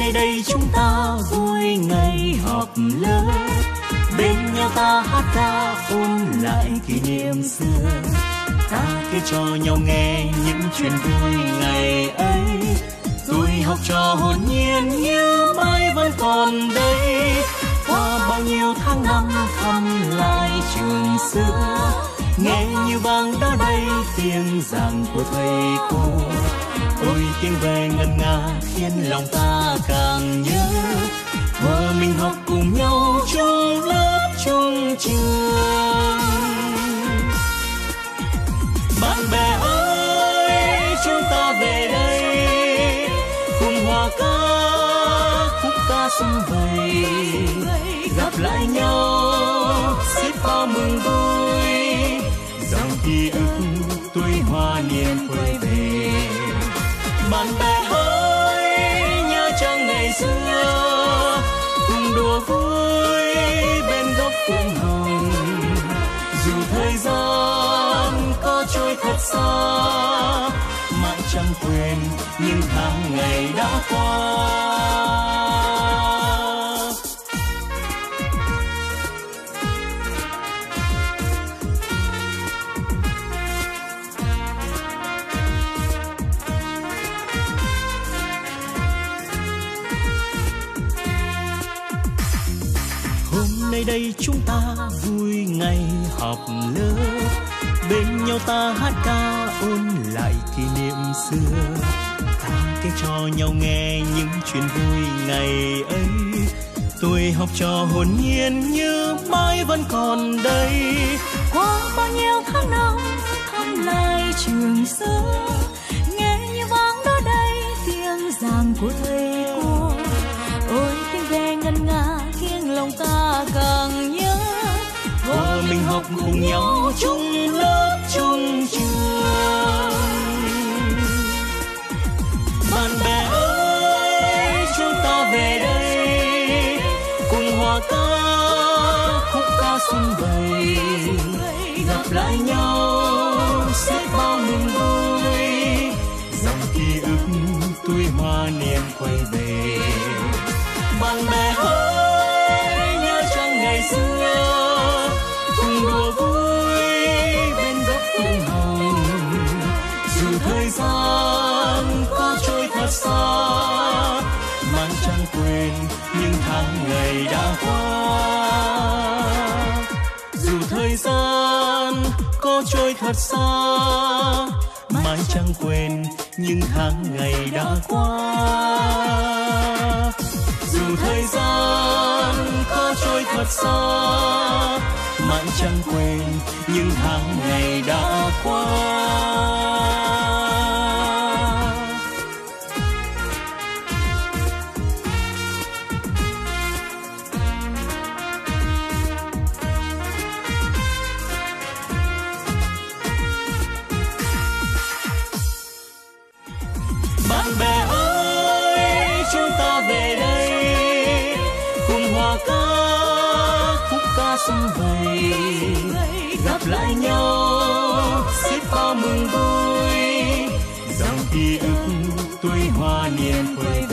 nay đây chúng ta vui ngày họp lớp, bên nhau ta hát ca ôn lại kỷ niệm xưa, ta kể cho nhau nghe những chuyện vui ngày ấy. Tuổi học trò hồn nhiên như mãi vẫn còn đây, qua bao nhiêu tháng năm thăm lại trường xưa, nghe như vang đó đây tiếng giảng của thầy cô. Ôi tiếng về ngân nga khiến lòng ta càng nhớ, thuở mình học cùng nhau chung lớp chung trường. Bạn bè ơi chúng ta về đây, cùng hòa ca khúc ca sum vầy, gặp lại nhau xếp bao mừng vui, dòng ký ức tuổi hoa niên quay về. Bạn bè ơi nhớ chăng ngày xưa, cùng đùa vui bên góc phượng hồng, dù thời gian có trôi thật xa, mãi chẳng quên những tháng ngày đã qua. Nay đây chúng ta vui ngày họp lớp, bên nhau ta hát ca ôn lại kỷ niệm xưa, ta kể cho nhau nghe những chuyện vui ngày ấy. Tuổi học trò hồn nhiên như mãi vẫn còn đây, qua bao nhiêu tháng năm thăm lại trường xưa, nghe như vang đó đây tiếng giảng của thầy cô. Ôi tiếng ve ngân nga khiến lòng ta càng nhớ, thuở mình học cùng nhau chung lớp chung trường. Bạn bè ơi chúng ta về đây, cùng hòa ca khúc ca sum vầy, gặp lại nhau xếp bao mừng vui, dòng ký ức tuổi hoa niên quay về. Bạn bè ơi nhớ chăng ngày xưa, cùng đùa vui bên góc phượng hồng, dù thời gian có trôi thật xa, mãi chẳng quên những tháng ngày đã qua. Dù thời gian có trôi thật xa, mãi chẳng quên những tháng ngày đã qua. Dù thời gian có trôi thật xa, mãi chẳng quên những tháng ngày đã qua. Bạn bè ơi chúng ta về đây, cùng hòa ca khúc ca sum vầy, gặp lại nhau xếp bao mừng vui, dòng ký ức tuổi hoa niên quay